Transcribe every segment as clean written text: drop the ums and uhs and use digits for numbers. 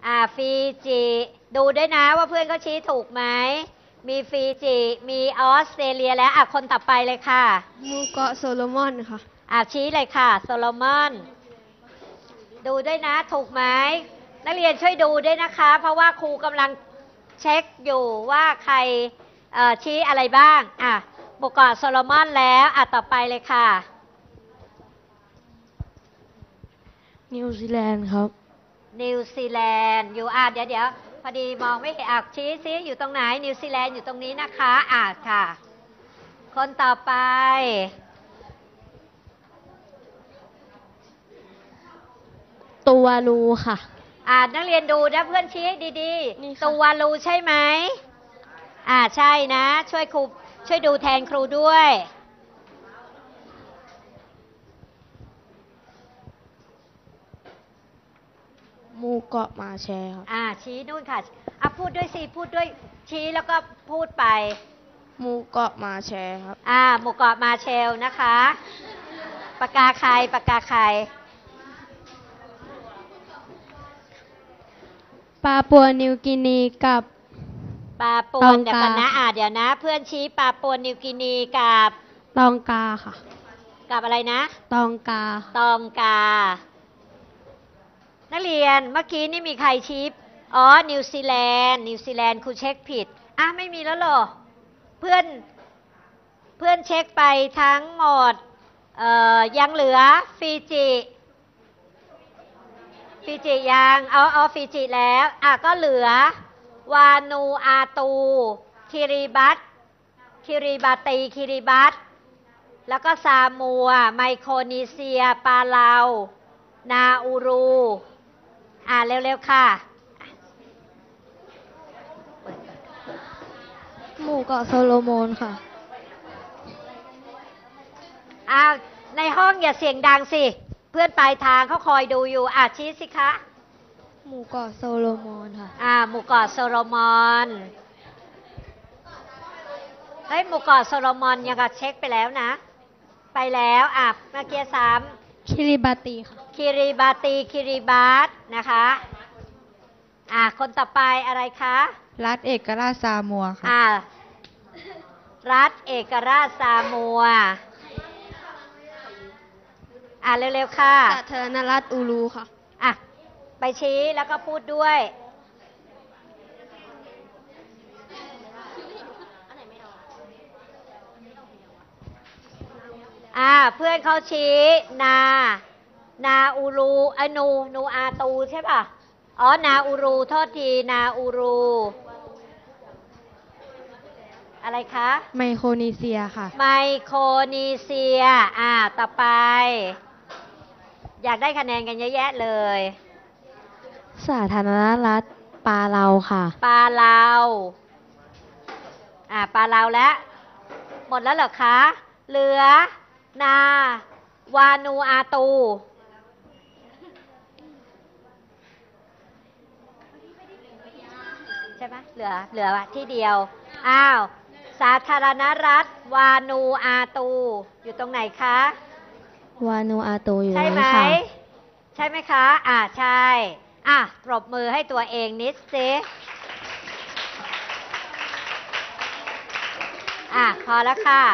ฟิจิดูด้วยนะว่าเพื่อนเขาชี้ถูกไหมมีฟิจิมีออสเตรเลียแล้วคนต่อไปเลยค่ะหมู่เกาะโซโลมอนค่ะชี้เลยค่ะโซโลมอนดูด้วยนะถูกไหมนักเรียนช่วยดูด้วยนะคะเพราะว่าครูกำลังเช็คอยู่ว่าใครชี้อะไรบ้างหมู่เกาะโซโลมอนแล้วต่อไปเลยค่ะนิวซีแลนด์ครับนิวซีแลนด์อยู่เดี๋ยวพอดีมองไม่เห็นชี้ซิอยู่ตรงไหนนิวซีแลนด์อยู่ตรงนี้นะคะค่ะคนต่อไปตูวาลูค่ะนักเรียนดูนะเพื่อนชี้ให้ดีๆตูวาลูใช่ไหมใช่นะช่วยครูช่วยดูแทนครูด้วยหมู่เกาะมาแชร์ครับชี้นู่นค่ะพูดด้วยสิพูดด้วยชี้แล้วก็พูดไปหมู่เกาะมาแชร์ครับหมู่เกาะมาเชลนะคะปากกาใครปากกาใครปาปัวนิวกินีกับปาปัวเดี๋ยวกันนะเดี๋ยวนะเพื่อนชี้ปาปัวนิวกินีกับตองกาค่ะกับอะไรนะตองกานักเรียนเมื่อกี้นี่มีใครชี้นิวซีแลนด์ครูเช็คผิดไม่มีแล้วเหรอเพื่อนเช็คไปทั้งหมดยังเหลือฟิจิยังฟิจิแล้วก็เหลือวานูอาตูคิริบัตแล้วก็ซามัวไมโครนีเซียปาเลานาอูรูเร็วๆค่ะหมู่เกาะโซโลมอนค่ะในห้องอย่าเสียงดังสิเพื่อนปลายทางเขาคอยดูอยู่ชี้สิคะหมู่เกาะโซโลมอนค่ะหมู่เกาะโซโลมอนหมู่เกาะโซโลมอนยังก็เช็คไปแล้วนะไปแล้วเมื่อกี้คิริบาตีค่ะคิริบาตนะคะคนต่อไปอะไรคะรัฐเอกราชซามัวค่ะรัฐเอกราชซามัวเร็วๆค่ะสาธารณรัฐอูรูค่ะไปชี้แล้วก็พูดด้วยเพื่อนเขาชี้นาอูรูนูอาตูใช่ป่ะนาอูรูโทษทีนาอูรูอะไรคะไมโครนีเซียค่ะไมโครนีเซียต่อไปอยากได้คะแนนกันเยอะแยะเลยสาธารณรัฐปาเลาค่ะปาเลาแล้วหมดแล้วเหรอคะเหลือนาวานูอาตูใช่ไหมเหลือที่เดียวสาธารณรัฐวานูอาตูอยู่ตรงไหนคะวานูอาตูอยู่ใช่ไหมใช่ไหมคะใช่ปรบมือให้ตัวเองนิดสิพอแล้วค่ะ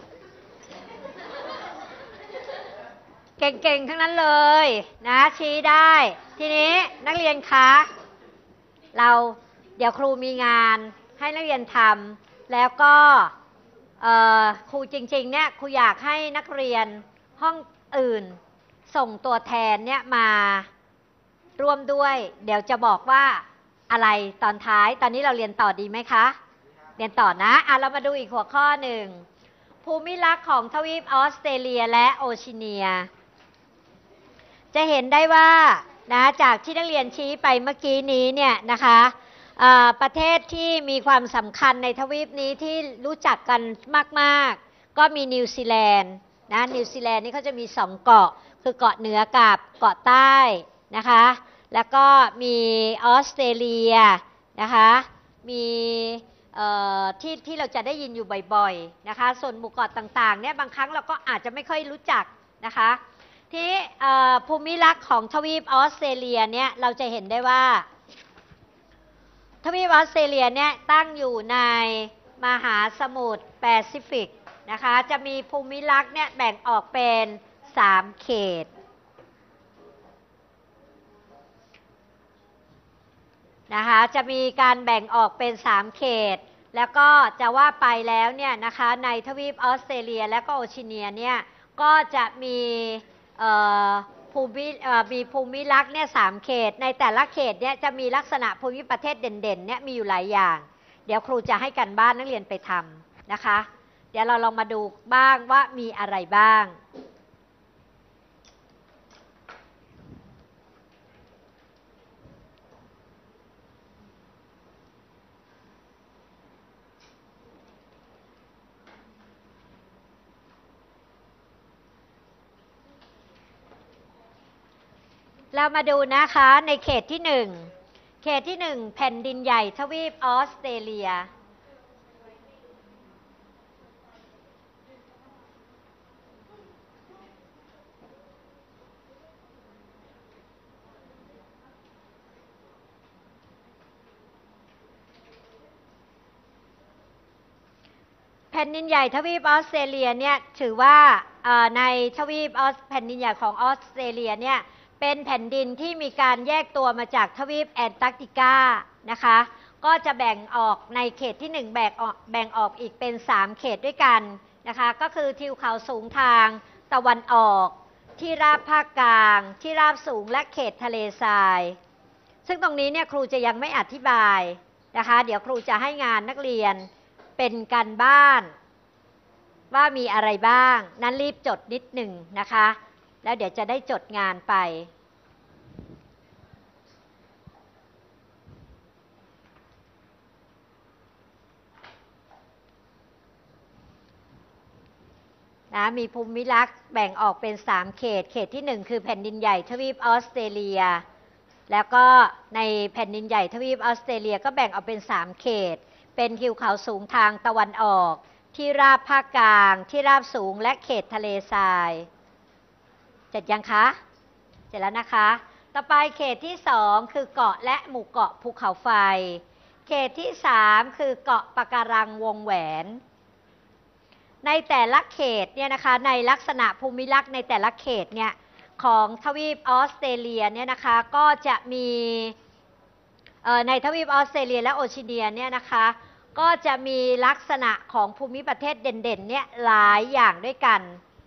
เก่งๆทั้งนั้นเลยนะชี้ได้ทีนี้นักเรียนคะเดี๋ยวครูมีงานให้นักเรียนทำแล้วก็ครูจริงๆเนี่ยครูอยากให้นักเรียนห้องอื่นส่งตัวแทนเนี่ยมาร่วมด้วยเดี๋ยวจะบอกว่าอะไรตอนท้ายตอนนี้เราเรียนต่อดีไหมคะเรียนต่อนะเรามาดูอีกหัวข้อหนึ่งภูมิลักษณ์ของทวีปออสเตรเลียและโอเชียเนียจะเห็นได้ว่านะจากที่นักเรียนชี้ไปเมื่อกี้นี้เนี่ยนะคะประเทศที่มีความสำคัญในทวีปนี้ที่รู้จักกันมากๆก็มีนิวซีแลนด์นะนิวซีแลนด์นี่เขาจะมี2เกาะคือเกาะเหนือกับเกาะใต้นะคะแล้วก็มีออสเตรเลียนะคะมีที่เราจะได้ยินอยู่บ่อยๆนะคะส่วนหมู่เกาะต่างๆเนี่ยบางครั้งเราก็อาจจะไม่ค่อยรู้จักนะคะที่ภูมิลักษณ์ของทวีปออสเตรเลียเนี่ยเราจะเห็นได้ว่าทวีปออสเตรเลียเนี่ยตั้งอยู่ในมหาสมุทรแปซิฟิกนะคะจะมีภูมิลักษณ์เนี่ยแบ่งออกเป็น3เขตนะคะจะมีการแบ่งออกเป็น3เขตแล้วก็จะว่าไปแล้วเนี่ยนะคะในทวีปออสเตรเลียและก็โอชิเนียเนี่ยก็จะมีภูมิลักษณ์เนี่ย3เขตในแต่ละเขตเนี่ยจะมีลักษณะภูมิประเทศเด่นๆเนี่ยมีอยู่หลายอย่างเดี๋ยวครูจะให้กันบ้านนักเรียนไปทำนะคะเดี๋ยวเราลองมาดูบ้างว่ามีอะไรบ้างเรามาดูนะคะในเขตที่1เขตที่1แผ่นดินใหญ่ทวีปออสเตรเลียแผ่นดินใหญ่ทวีปออสเตรเลียเนี่ยถือว่าในทวีปแผ่นดินใหญ่ของออสเตรเลียเนี่ยเป็นแผ่นดินที่มีการแยกตัวมาจากทวีปแอนตาร์กติกานะคะก็จะแบ่งออกในเขตที่1แบ่งออกอีกเป็น3เขตด้วยกันนะคะก็คือทิวเขาสูงทางตะวันออกที่ราบภาคกลางที่ราบสูงและเขตทะเลทรายซึ่งตรงนี้เนี่ยครูจะยังไม่อธิบายนะคะเดี๋ยวครูจะให้งานนักเรียนเป็นการบ้านว่ามีอะไรบ้างนั้นรีบจดนิดหนึ่งนะคะแล้วเดี๋ยวจะได้จดงานไปนะมีภูมิลักษณ์แบ่งออกเป็น3เขตเขตที่1คือแผ่นดินใหญ่ทวีปออสเตรเลียแล้วก็ในแผ่นดินใหญ่ทวีปออสเตรเลียก็แบ่งออกเป็น3เขตเป็นทิวเขาสูงทางตะวันออกที่ราบภาคกลางที่ราบสูงและเขตทะเลทรายเสร็จยังคะเสร็จแล้วนะคะต่อไปเขตที่2คือเกาะและหมู่เกาะภูเขาไฟเขตที่3คือเกาะปะการังวงแหวนในแต่ละเขตเนี่ยนะคะในลักษณะภูมิลักษณ์ในแต่ละเขตเนี่ยของทวีปออสเตรเลียเนี่ยนะคะก็จะมีในทวีปออสเตรเลียและโอชิเนียเนี่ยนะคะก็จะมีลักษณะของภูมิประเทศเด่นๆเนี่ยหลายอย่างด้วยกัน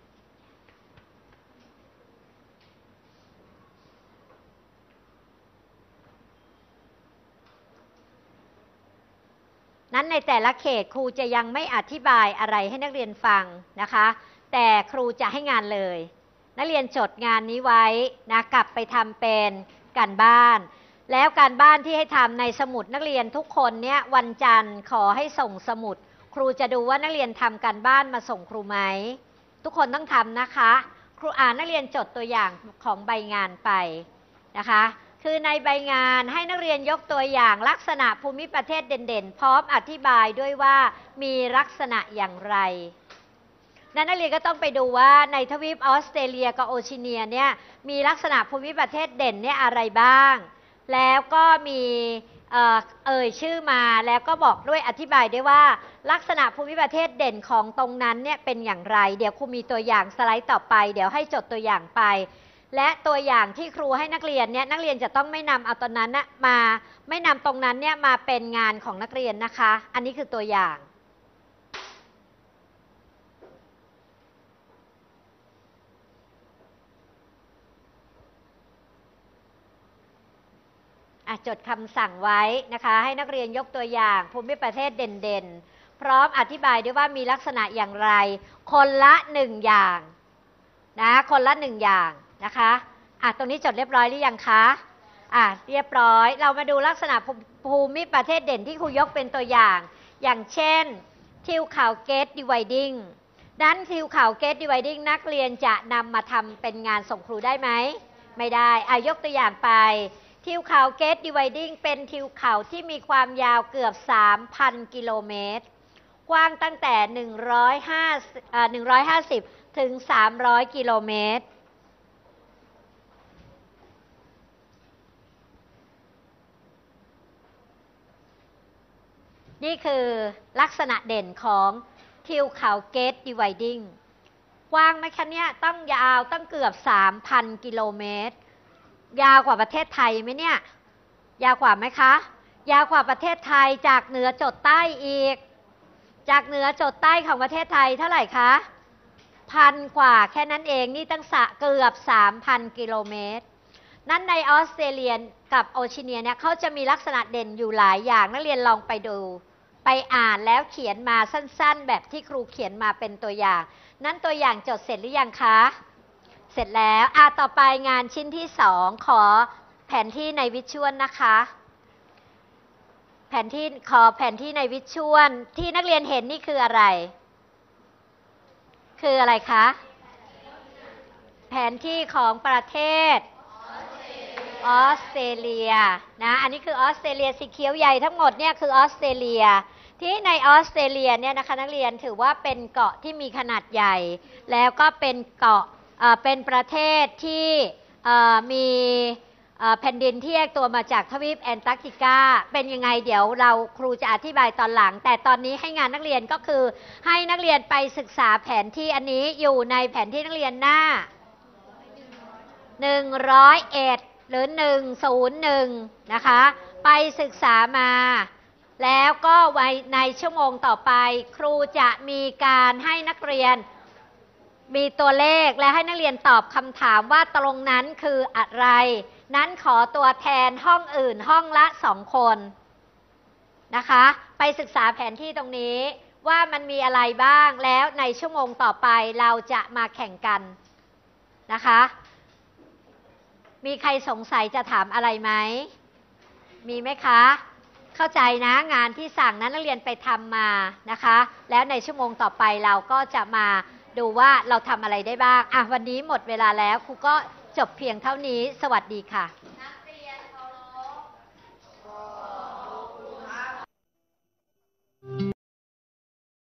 นั้นในแต่ละเขตครูจะยังไม่อธิบายอะไรให้นักเรียนฟังนะคะแต่ครูจะให้งานเลยนักเรียนจดงานนี้ไว้นะกลับไปทำเป็นการบ้านแล้วการบ้านที่ให้ทำในสมุดนักเรียนทุกคนเนี่ยวันจันทร์ขอให้ส่งสมุดครูจะดูว่านักเรียนทำการบ้านมาส่งครูไหมทุกคนต้องทำนะคะครูนักเรียนจดตัวอย่างของใบงานไปนะคะคือในใบงานให้นักเรียนยกตัวอย่างลักษณะภูมิประเทศเด่นๆพร้อมอธิบายด้วยว่ามีลักษณะอย่างไรนักเรียนก็ต้องไปดูว่าในทวีปออสเตรเลียกับโอชิเนียเนี่ยมีลักษณะภูมิประเทศเด่นเนี่ยอะไรบ้างแล้วก็มีชื่อมาแล้วก็บอกด้วยอธิบายด้วยว่าลักษณะภูมิประเทศเด่นของตรงนั้นเนี่ยเป็นอย่างไรเดี๋ยวครูมีตัวอย่างสไลด์ต่อไปเดี๋ยวให้จดตัวอย่างไปและตัวอย่างที่ครูให้นักเรียนเนี่ยนักเรียนจะต้องไม่นำเอาตอนนั้นนะมาไม่นำตรงนั้นเนี่ยมาเป็นงานของนักเรียนนะคะอันนี้คือตัวอย่างจดคำสั่งไว้นะคะให้นักเรียนยกตัวอย่างภูมิประเทศเด่นๆพร้อมอธิบายด้วยว่ามีลักษณะอย่างไรคนละ1อย่างนะคนละ1อย่างนะคะตรงนี้จดเรียบร้อยหรือยังคะเรียบร้อยเรามาดูลักษณะภูมิประเทศเด่นที่ครูยกเป็นตัวอย่างเช่นทิวเขาเกตดิไวดิ้งนั้นทิวเขาเกตดิไวดิ้งนักเรียนจะนำมาทำเป็นงานส่งครูได้ไหมไม่ได้ยกตัวอย่างไปทิวเขาเกตดิไวดิ้งเป็นทิวเขาที่มีความยาวเกือบ 3,000 กิโลเมตรกว้างตั้งแต่150ถึง300 กิโลเมตรนี่คือลักษณะเด่นของทิวเขาเกตดิไวดิ้งกว้างไหมคะเนี่ยต้องยาวตั้งเกือบ 3,000 กิโลเมตรยาวกว่าประเทศไทยไหมเนี่ยยาวกว่าไหมคะยาวกว่าประเทศไทยจากเหนือจดใต้อีกจากเหนือจดใต้ของประเทศไทยเท่าไหร่คะ1,000 กว่าแค่นั้นเองนี่ตั้งเกือบ 3,000 กิโลเมตรนั้นในออสเตรเลียกับโอเชียเนียเนี่ยเขาจะมีลักษณะเด่นอยู่หลายอย่างนักเรียนลองไปดูไปอ่านแล้วเขียนมาสั้นๆแบบที่ครูเขียนมาเป็นตัวอย่างนั้นตัวอย่างจดเสร็จหรือยังคะเสร็จแล้วต่อไปงานชิ้นที่2ขอแผนที่ในวิชวลนะคะขอแผนที่ในวิชวลที่นักเรียนเห็นนี่คืออะไรคืออะไรคะแผนที่ของประเทศออสเตรเลียนะอันนี้คือออสเตรเลียสีเขียวใหญ่ทั้งหมดเนี่ยคือออสเตรเลียที่ในออสเตรเลียเนี่ยนะคะนักเรียนถือว่าเป็นเกาะที่มีขนาดใหญ่แล้วก็เป็นเกาะเป็นประเทศที่มีแผ่นดินที่แยกตัวมาจากทวีปแอนตาร์กติกาเป็นยังไงเดี๋ยวเราครูจะอธิบายตอนหลังแต่ตอนนี้ให้งานนักเรียนก็คือให้นักเรียนไปศึกษาแผนที่อันนี้อยู่ในแผนที่นักเรียนหน้า101หรือ101นะคะไปศึกษามาแล้วก็ไว้ในชั่วโมงต่อไปครูจะมีการให้นักเรียนมีตัวเลขและให้นักเรียนตอบคำถามว่าตรงนั้นคืออะไรนั้นขอตัวแทนห้องอื่นห้องละ2 คนนะคะไปศึกษาแผนที่ตรงนี้ว่ามันมีอะไรบ้างแล้วในชั่วโมงต่อไปเราจะมาแข่งกันนะคะมีใครสงสัยจะถามอะไรไหมมีไหมคะเข้าใจนะงานที่สั่งนั้นนักเรียนไปทำมานะคะแล้วในชั่วโมงต่อไปเราก็จะมาดูว่าเราทำอะไรได้บ้างวันนี้หมดเวลาแล้วครูก็จบเพียงเท่านี้สวัสดีค่ะ